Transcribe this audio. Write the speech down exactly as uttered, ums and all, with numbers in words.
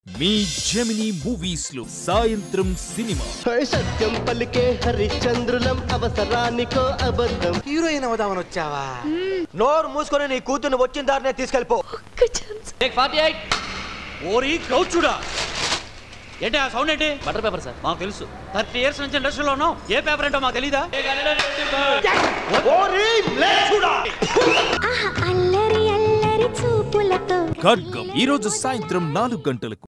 మీ Gemini movies లో సాయంత్రం cinema సత్యం పలికే హరిశ్చంద్రులం అవసరానికో అబద్ధం. హీరోయిన్ అవదామని వచ్చావా? నోరు మూసుకొని నీ కూతుర్ని వచ్చిన దారినే తీసుకెళ్ళిపో. ఓరి క్రౌచుడా ఏంటి ఆ సౌండ్ ఏంటి? బటర్ పేపర్ సార్, మాకు తెలుసు. థర్టీ ఇయర్స్ నుంచి ఇండస్ట్రీలో ఉన్నాం. ఏ పేపర్ ఏంటో మాకు తెలీదా? ఖడ్గం ఈ రోజు సాయంత్రం నాలుగు గంటలకు.